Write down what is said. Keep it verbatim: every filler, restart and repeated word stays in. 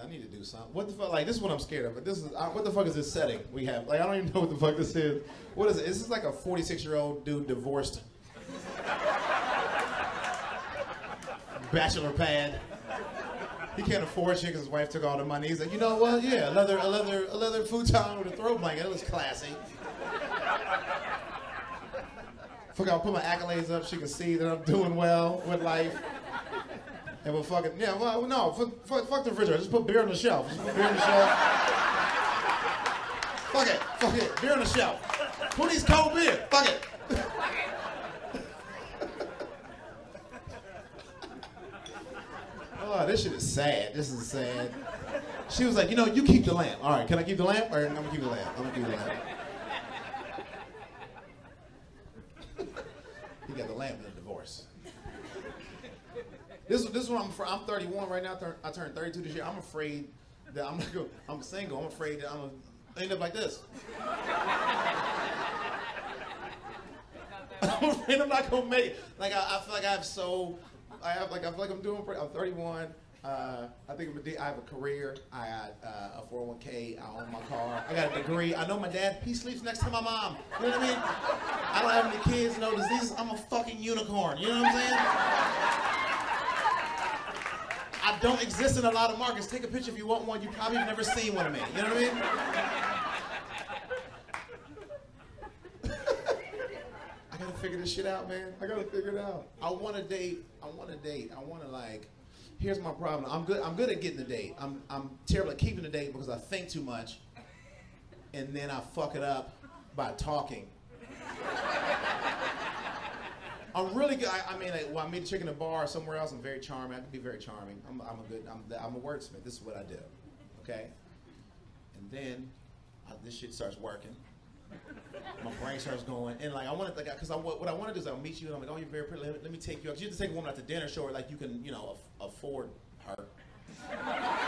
I need to do something. What the fuck? Like, this is what I'm scared of. But this is I, what the fuck is this setting we have? Like, I don't even know what the fuck this is. What is it? This is like a forty-six-year-old dude divorced, bachelor pad. He can't afford shit because his wife took all the money. He's like, you know what? Yeah, a leather, a leather, a leather futon with a throw blanket. It was classy. Fuck, I'll put my accolades up. She can see that I'm doing well with life. And we'll fucking, yeah, well, no, fuck, fuck, fuck the refrigerator. Just put beer on the shelf. Just put beer on the shelf. Fuck it, fuck it, beer on the shelf. Who needs cold beer? Fuck it. Oh, this shit is sad. This is sad. She was like, you know, you keep the lamp. All right, can I keep the lamp? Or I'm gonna keep the lamp. I'm gonna keep the lamp. He got the lamp in the divorce. This, this is what I'm. I'm thirty-one right now. I turned thirty-two this year. I'm afraid that I'm gonna go. I'm single. I'm afraid that I'm gonna end up like this. I'm afraid I'm not gonna make it. Like I, I feel like I have so. I have like I feel like I'm doing. Pretty, I'm thirty-one. Uh, I think I'm a, I have a career. I got uh, a four oh one K. I own my car. I got a degree. I know my dad. He sleeps next to my mom. You know what I mean? I don't have any kids. No diseases. I'm a fucking unicorn. You know what I'm saying? I don't exist in a lot of markets. Take a picture if you want one. You probably have never seen one of me. You know what I mean? I gotta figure this shit out, man. I gotta figure it out. I want to date. I want to date. I want to like. Here's my problem. I'm good. I'm good at getting the date. I'm I'm terrible at keeping the date because I think too much, and then I fuck it up by talking. I'm really good. I, I mean, like, when I meet a chick in a bar or somewhere else, I'm very charming. I can be very charming. I'm, I'm a good. I'm, I'm a wordsmith. This is what I do. Okay. And then I, this shit starts working. My brain starts going, and like I want to, like, cause I what I want to do is I'll meet you, and I'm like, oh, you're very pretty. Let me, let me take you out. You have to take a woman out to dinner, show her like you can, you know, aff afford her.